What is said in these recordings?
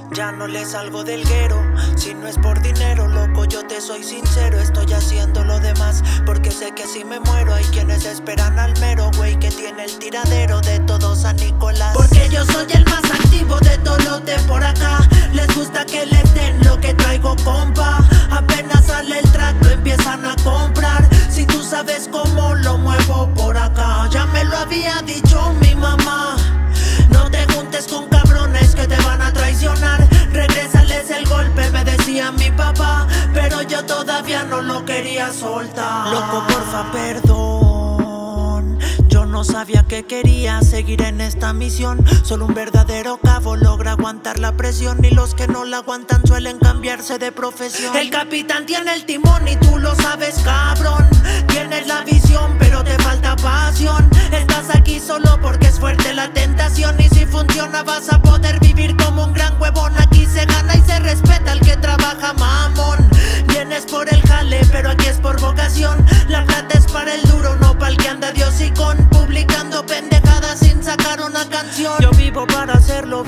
Ya no le salgo del guero, si no es por dinero, loco, yo te soy sincero. Estoy haciendo lo demás porque sé que si me muero hay quienes esperan al mero güey que tiene el tiradero de todos a Nicolás. Porque yo soy el más activo de todos los de por acá. Les gusta que les den lo que traigo, compa. Apenas sale el track lo empiezan a comprar. Si tú sabes cómo lo muevo por acá. Ya me lo había dicho mi mamá. No te juntes con cabrones que te van a traicionar. Regrésales el golpe, me decía mi papá. Pero yo todavía no lo quería soltar. Loco, porfa, perdón. Yo no sabía que quería seguir en esta misión. Solo un verdadero cabo logra aguantar la presión. Y los que no la aguantan suelen cambiarse de profesión. El capitán tiene el timón y tú lo sabes, cabrón. Tienes la visión pero te falta pasión. Estás aquí solo porque es fuerte la tentación. Y si funciona vas a poder vivir como un gran huevón. Aquí se gana y se respeta al que trabaja, mamón. Vienes por el jale pero aquí es por vocación. La plata es para el duro, no para el que anda de hocicón, publicando pendejadas sin sacar una canción. Yo vivo para hacerlo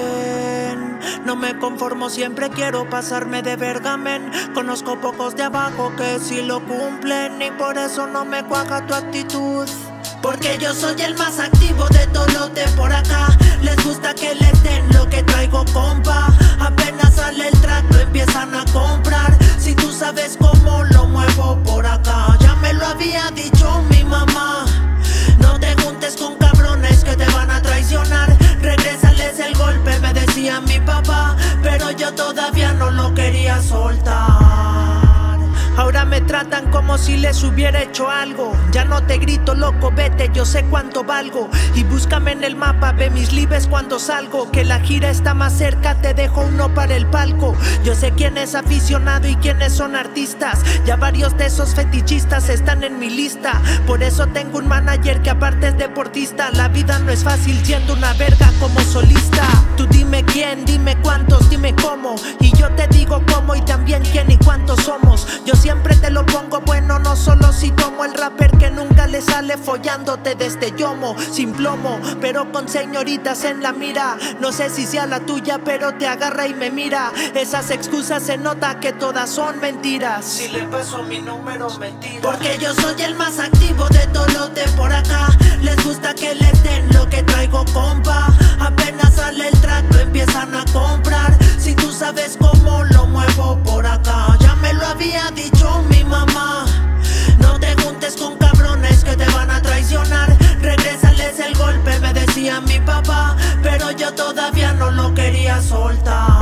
bien. No me conformo, siempre quiero pasarme de vergamen. Conozco pocos de abajo que sí lo cumplen. Y por eso no me cuaja tu actitud. Porque yo soy el más activo de todos los de por acá. Les gusta que les den lo que traigo, compa. Apenas sale el track lo empiezan a comprar. Si tú sabes cómo lo muevo por acá. Ya me lo había dicho mi mamá. No te juntes con cabrones que te van a traicionar. Regrésales el golpe, me decía mi papá. Pero yo todavía no lo quería soltar. Ahora me tratan como si les hubiera hecho algo. Ya no te grito, loco, vete, yo sé cuánto valgo. Y búscame en el mapa, ve mis lives cuando salgo. Que la gira está más cerca, te dejo uno para el palco. Yo sé quién es aficionado y quiénes son artistas. Ya varios de esos fetichistas están en mi lista. Por eso tengo un manager que aparte es deportista. La vida no es fácil siendo una verga como solista. Tú dime quién, dime cuántos, dime cómo. Y yo te digo cómo y también quién y cuántos somos. Yo siempre te lo pongo bueno, no solo si tomo el rapper que nunca le sale follándote desde yomo, sin plomo, pero con señoritas en la mira. No sé si sea la tuya, pero te agarra y me mira. Esas excusas se nota que todas son mentiras. Si le paso mi número, mentira. Porque yo soy el más activo de todos los de por acá. Les gusta que les den lo que traigo, compa. Apenas sale el track lo empiezan a comprar. Si tú sabes cómo lo muevo por acá. Ya me lo había dicho mi mamá. No te juntes con cabrones que te van a traicionar. Regrésales el golpe, me decía mi papá. Pero yo todavía no lo quería soltar.